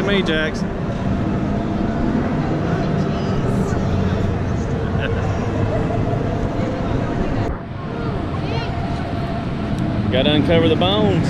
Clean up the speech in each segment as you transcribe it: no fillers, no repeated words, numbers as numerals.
me, Jackson. Got to uncover the bones.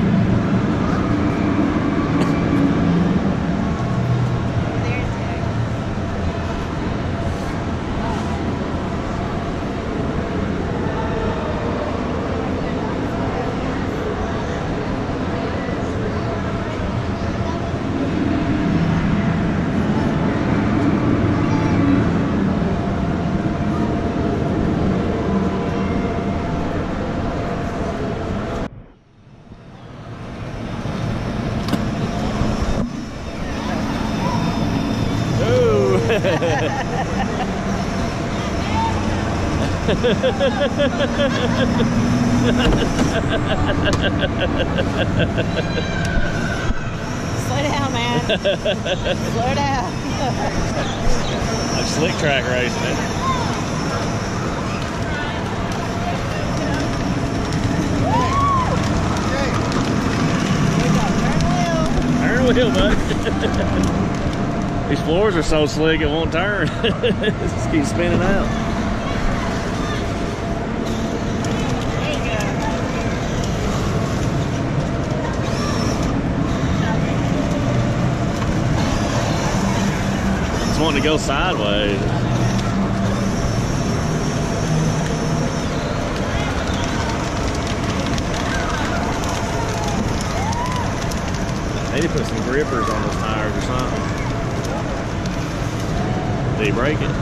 Slow down, man. Slow down. Like slick track racing it. Turn the wheel, bud. These floors are so slick it won't turn. It just keeps spinning out. There you go. It's wanting to go sideways. Maybe put some grippers on those tires or something. Did he break it?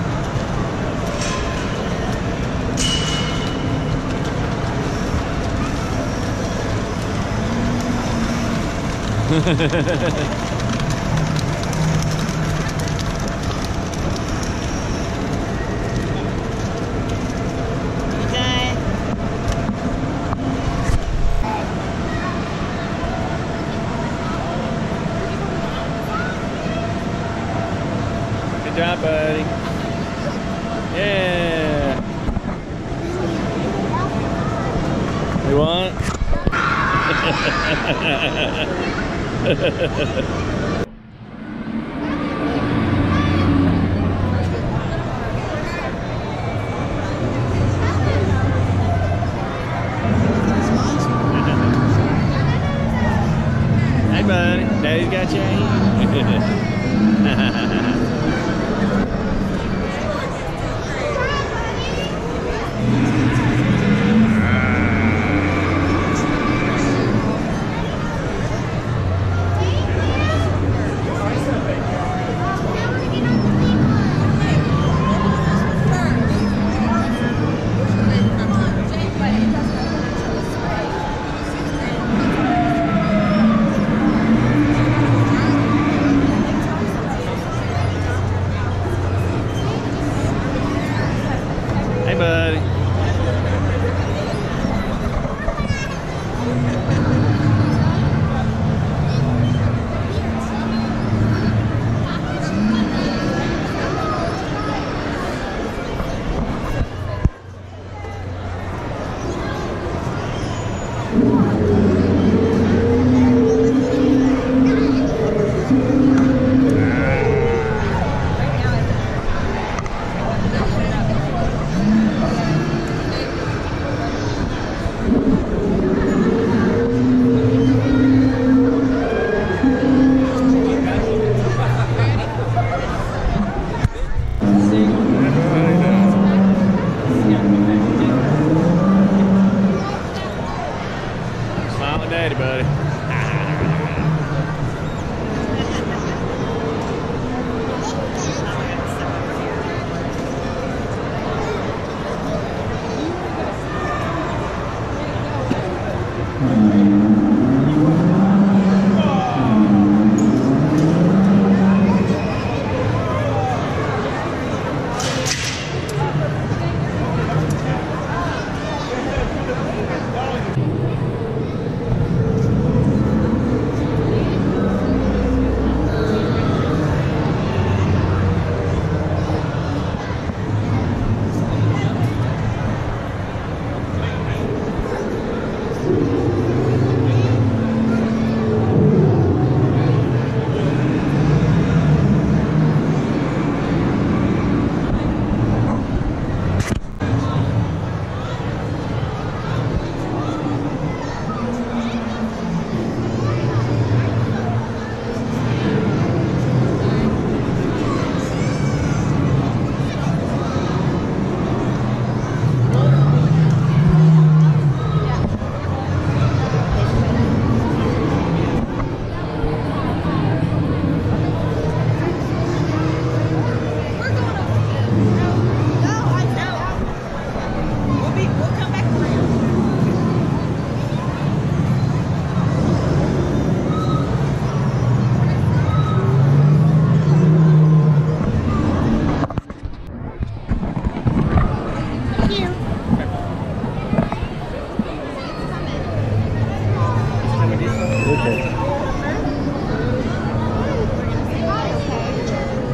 Good job, buddy. Yeah. You want? Hey, buddy. Daddy's got you.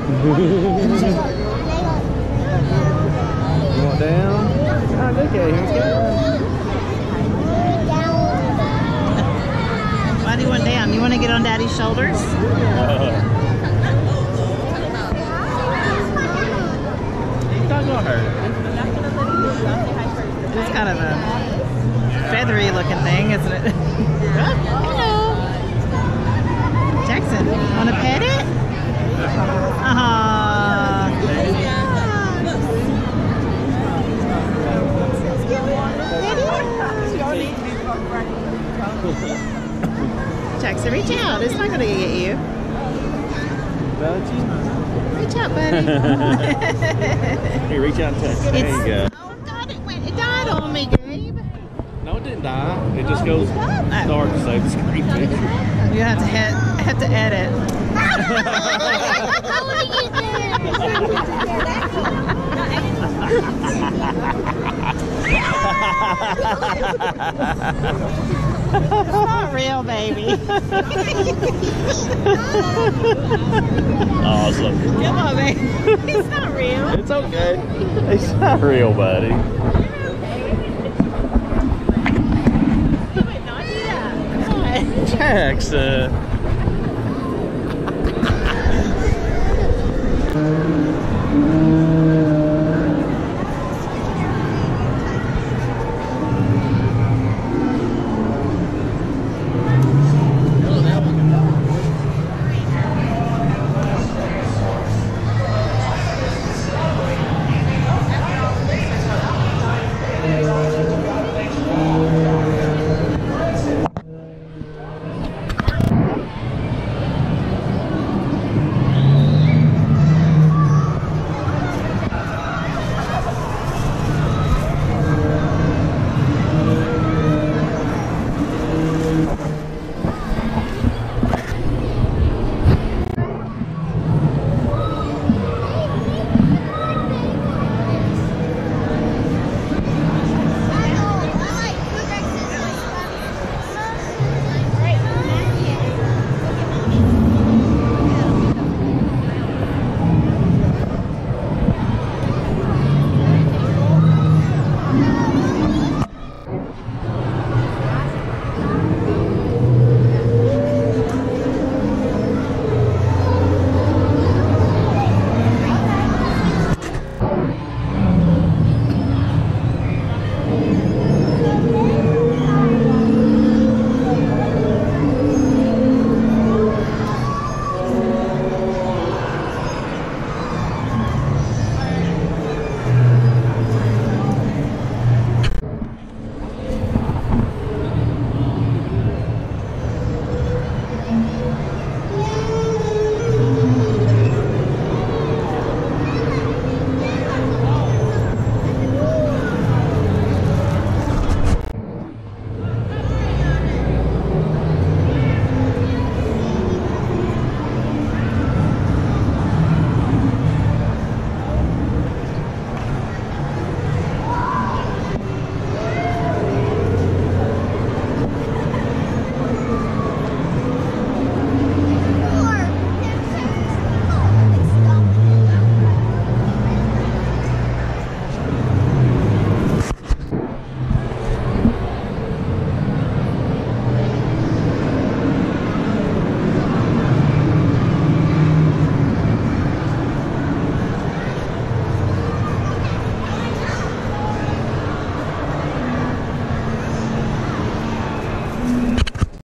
You want down? Oh, okay, here's down. Why do you want down? You want to get on Daddy's shoulders? It's not gonna hurt. It's kind of a feathery looking thing, isn't it? Hello. Jackson, want to pet it? Jackson, reach out. It's not going to get you. Reach out, buddy. Here, reach out and touch. There you go. Oh, God, it died on me, Gabe. No, it didn't die. It just goes dark to save the screen picture. You have to edit. It's not real, baby. Awesome. Come on, baby. It's not real. It's okay. It's not real, buddy. Jackson.